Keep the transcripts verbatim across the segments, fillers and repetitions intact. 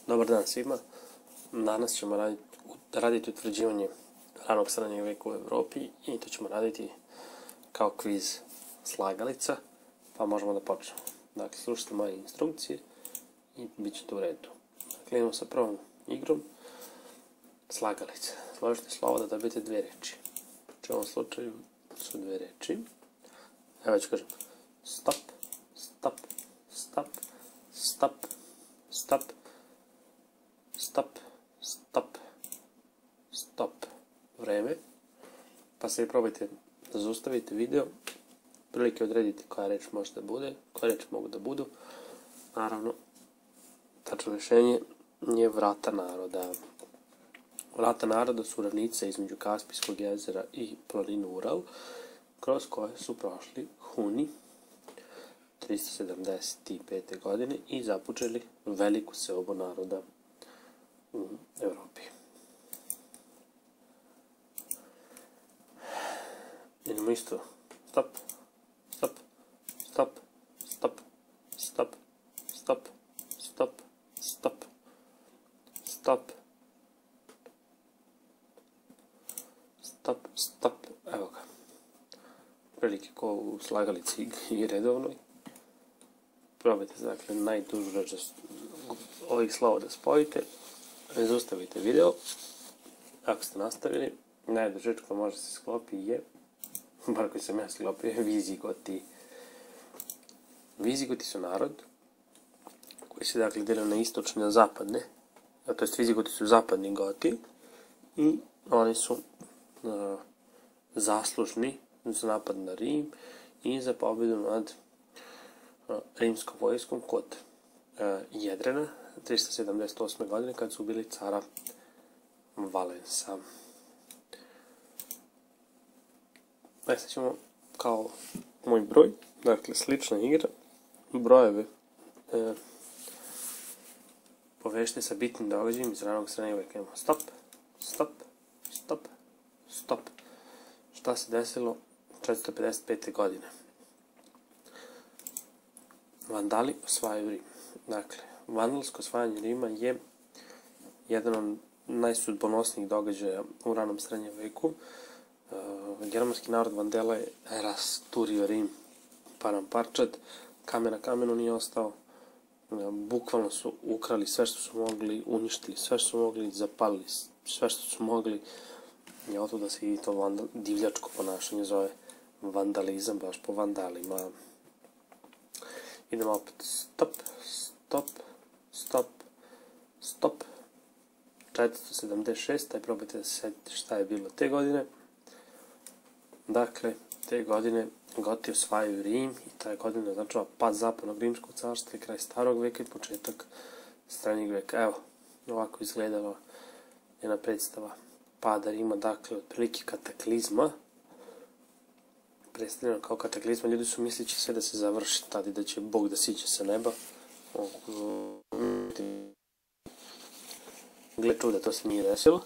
Dobar dan svima. Danas ćemo raditi, raditi utvrđivanje ranog srednjeg veka u Evropi i to ćemo raditi kao kviz slagalica, pa možemo da počnemo. Dakle, slušajte moje instrukcije i bit će to u redu. Dakle, idemo sa prvom igrom slagalica. Složite slovo da dobijete dve reči. Znači, u ovom slučaju su dve reči. Evo ću kažem stop, stop, stop, stop, stop, stop, stop, stop, vreme, pa se i probajte da zaustavite video, prilike odredite koja reč može da bude, koja reč mogu da budu. Naravno, tačno rješenje je vrata naroda. Vrata naroda su ravnice između Kaspijskog jezera i planine Ural, kroz koje su prošli Huni tristo sedamdeset pete. godine i započeli veliku seobu naroda u Evropi. Idemo isto. Stop, stop, stop, stop, stop, stop, stop, stop, stop, stop, stop, evo ga. Prilike ko u slagalici i redovnoj. Probajte, dakle, najdužu reč ovih slova da spojite. Zaustavite video. Ako ste nastavili, najduža reč koja može se sklopi je, bar koji sam ja sklopio, Vizigoti. Vizigoti su narod koji se, dakle, delio na istočne i na zapadne, to jest Vizigoti su zapadni Goti i oni su uh, zaslužni za napad na Rim i za pobjedu nad uh, rimskom vojskom kod uh, Jedrena tristo sedamdeset osme. godine kad su ubili cara Valensa. E sad ćemo kao moj broj, dakle slična igra, brojeve e, povežite sa bitnim događajem iz ranog srednjeg veka. Imamo stop, stop, stop, stop. Šta se desilo četiristo pedeset pete. godine? Vandali osvajaju Rim. Dakle, vandalsko osvajanje Rima je jedan od najsudbonosnijih događaja u ranom srednjem veku. Uh, germanski narod Vandela je rasturio Rim param parčad, kamen na kamenu nije ostao, uh, bukvalno su ukrali sve što su mogli, uništili sve što su mogli, zapalili sve što su mogli. Je o to da se i to vandal, divljačko ponašanje zove vandalizam, baš po vandalima. Idemo opet stop, stop, stop, stop. četiristo sedamdeset šeste. Probajte da se setite šta je bilo te godine. Dakle, te godine Goti osvajaju Rim i taj godine označava pad zapadnog rimskog carstva i kraj starog veka i početak srednjeg veka. Evo, ovako izgledala jedna predstava pada Rima, dakle, otprilike kataklizma. Predstavljeno kao kataklizma, ljudi su mislići sve da se završi tada i da će Bog da siđe sa neba. Gle čuda, to se nije desilo.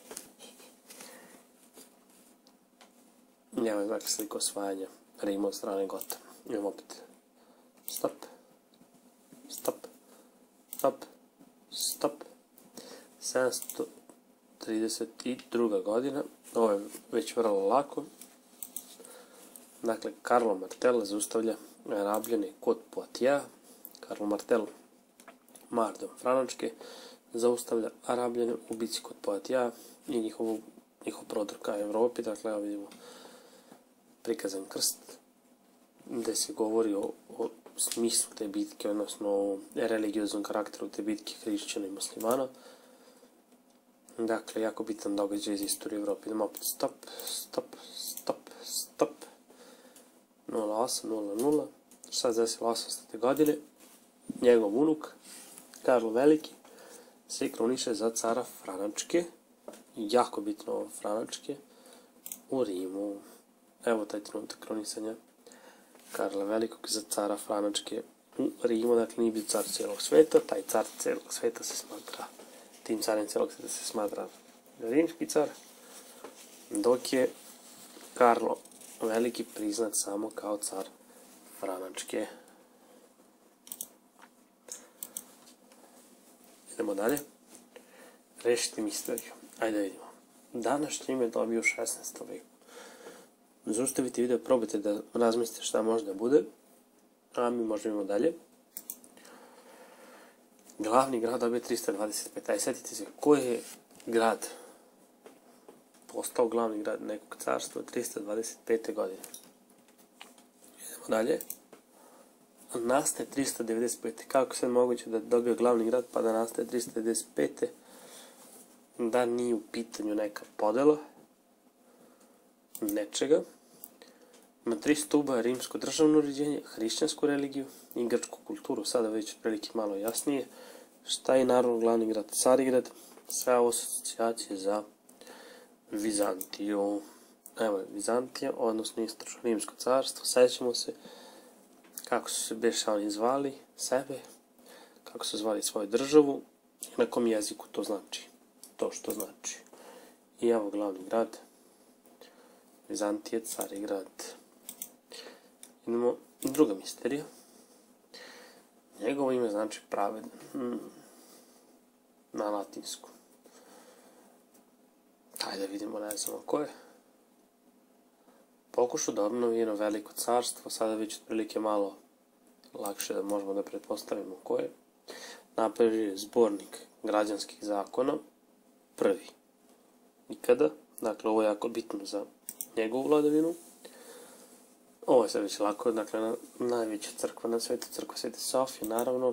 Evo je, dakle, sliko osvajanja Rima od strane Gota. Imamo opet stop, stop, stop, stop. sedamsto trideset druga. godina. Ovo je već vrlo lako. Dakle, Karlo Martel zaustavlja Arabljane kod Poitiers. Karlo Martel, Mardom Franačke, zaustavlja Arabljane u bici kod Poitiers i njihov prodor ka Evropi. Dakle, evo vidimo prikazan krst gde se govori o, o smislu te bitke, odnosno o religioznom karakteru te bitke hrišćana i muslimana. Dakle, jako bitan događaj iz istorije Evrope. Idemo opet stop, stop, stop, stop. nula osam nula nula. Šta se desilo osamstote. godine? Njegov unuk, Karlo Veliki, se kruniše za cara Franačke, jako bitno Franačke, u Rimu. Evo taj trenutak kronisanja Karla Velikog za cara Franačke u Rimu. Dakle, nije bio car cijelog sveta, taj car cijelog sveta se smatra, tim carem cijelog sveta se smatra rimski car, dok je Karlo Veliki priznat samo kao car Franačke. Idemo dalje. Rešiti misteriju. Ajde da vidimo. Današnje ime dobio u šesnaestom veku. Zaustavite video, probajte da razmislite šta može da bude. A mi možemo dalje. Glavni grad dobije trista dvadeset pet. Aj, setite se, koji je grad postao glavni grad nekog carstva trista dvadeset pete. godine. Idemo dalje. Nastaje trista devedeset pete. Kako se moguće da dobije glavni grad pa da nastaje trista devedeset pete? Da nije u pitanju neka podela nečega. Ima tri stuba: rimsko državno uređenje, hrišćansku religiju i grčku kulturu. Sada već otprilike malo jasnije. Šta je naravno glavni grad? Carigrad. Sve ovo su asocijacije za Vizantiju. Evo je Vizantija, odnosno istočno rimsko carstvo. Sećamo se kako su se beše oni zvali sebe, kako su zvali svoju državu i na kom jeziku to znači. To što znači. I evo glavni grad. Vizantije, Carigrad. Idemo druga misterija. Njegovo ime znači pravedan. Hmm. Na latinsku. Hajde da vidimo, ne znamo ko je. Pokušao da obnovi jedno veliko carstvo, sada već otprilike malo lakše da možemo da pretpostavimo ko je. Napravio je zbornik građanskih zakona, prvi ikada. Dakle, ovo je jako bitno za njegovu vladavinu. Ovo je sad već lako, dakle, najveća crkva na svetu, crkva Svete Sofije, naravno.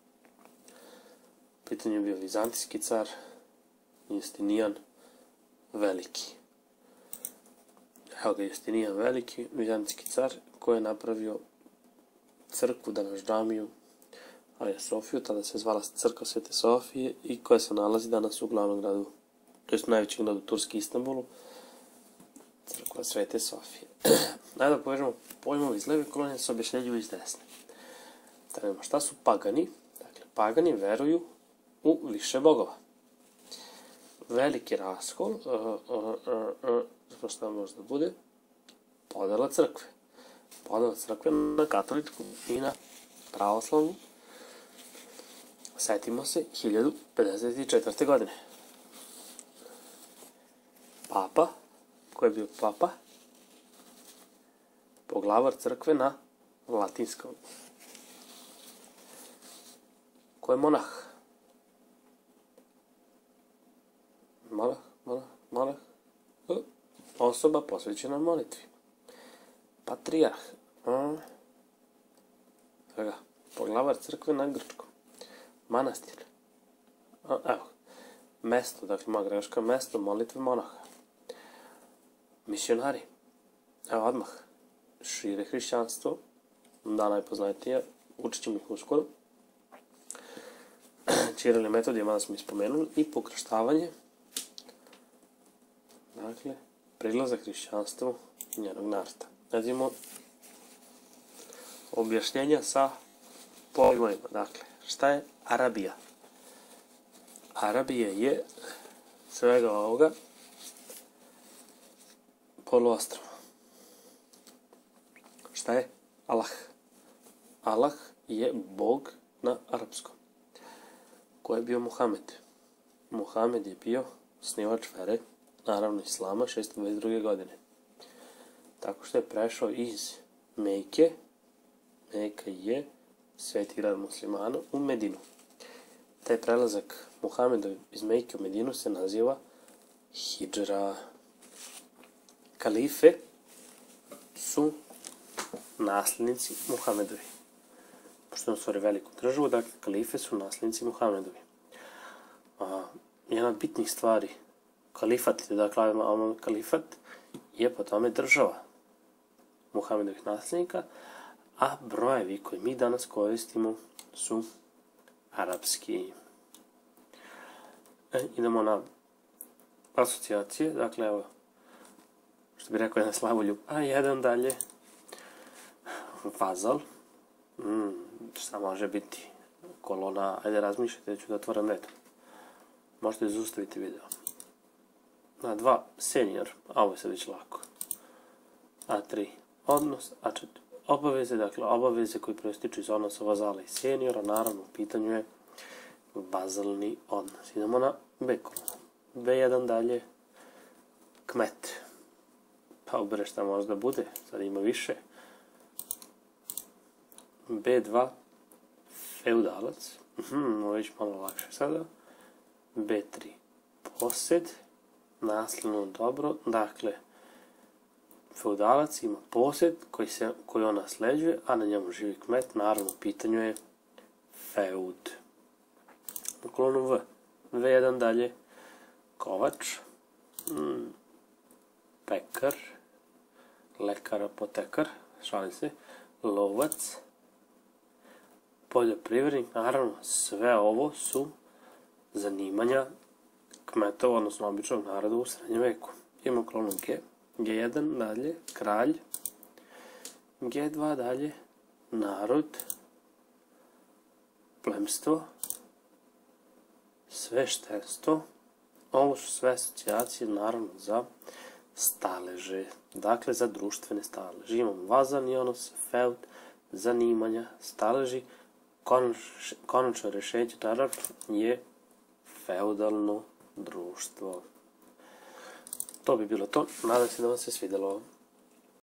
Pitanje je bio vizantijski car, Justinijan Veliki. Evo ga Justinijan Veliki, vizantijski car, koji je napravio crkvu, danas džamiju, Hagia Sofiju, tada se zvala crkva Svete Sofije i koja se nalazi danas u glavnom gradu, to je najveći grad u Turski, Istanbulu, crkva Svete Sofije. Najde da povežemo pojmove iz leve kolonije sa objašnjenjima iz desne. Trenemo, šta su pagani? Dakle, pagani veruju u više bogova. Veliki raskol, uh, uh, uh, uh, šta može da bude? Podela crkve. Podela crkve na katoličku i na pravoslavnu. Setimo se, hiljadu pedeset četvrte. godine. Papa, ko je bio papa? Poglavar crkve na latinskom. Ko je monah? Monah, monah, monah. Osoba posvećena molitvi. Patrijarh. Poglavar crkve na grčkom. Manastir. Evo. Mesto, dakle moja greška, mesto molitve monaha. Misionari. Evo odmah. Šire hrišćanstvo. Da, najpoznatije. Učit ćemo ih uskoro. Čiril i Metodije, mada smo ih spomenuli. I pokrštavanje. Dakle, prilazak hrišćanstvu njenog naroda. Radimo objašnjenja sa pojmovima. Dakle, šta je Arabija? Arabija je svega ovoga poluostrvo. Šta je Allah? Allah je Bog na arapskom. Ko je bio Muhamed? Muhamed je bio osnivač vere, naravno islama, šesto dvadeset druge. godine. Tako što je prešao iz Mejke, Mejka je sveti grad muslimana, u Medinu. Taj prelazak Muhameda iz Mejke u Medinu se naziva hidžra. Kalife su nasljednici Muhamedovi. Pošto on stvori veliku državu, dakle, kalife su nasljednici Muhamedovi. A, jedna od bitnih stvari, kalifat, dakle, kalifat je po tome država Muhamedovih nasljednika, a brojevi koji mi danas koristimo su arapski. E, idemo na asocijacije, dakle, evo, što bi rekao jedan Slavoljub, a jedan dalje, vazal, mm, šta može biti, kolona, ajde razmišljajte, ću da otvoram redom. Možete zaustaviti video. A dva, senior, a ovo je sad već lako. A tri, odnos, a četiri, obaveze, dakle, obaveze koji proističu iz odnosa vazala i seniora, naravno, u pitanju je vazalni odnos. Idemo na B kolonu. B jedan dalje, kmet. Pa ubere šta možda bude, sad ima više. B dva, feudalac. Mhm, ovo je već malo lakše sada. B tri, posed. Nasljedno dobro, dakle, feudalac ima posjed koji, se, koji on nasleđuje, a na njemu živi kmet, naravno u pitanju je feud. Na kolonu V, V jedan dalje, kovač, hmm, pekar, lekar, apotekar, šalim se, lovac, poljoprivrednik, naravno sve ovo su zanimanja kmetova, odnosno običnog naroda u srednjem veku. Imamo kolonu G, G jedan dalje, kralj, G dva dalje, narod, plemstvo, sveštenstvo. Ovo su sve asocijacije naravno za staleže, dakle za društvene staleže. Imamo vazalni odnos, feud, zanimanja, staleži, konačno rešenje naravno je feudalno društvo. To bi bilo to. Nadam se da vam se svidjelo.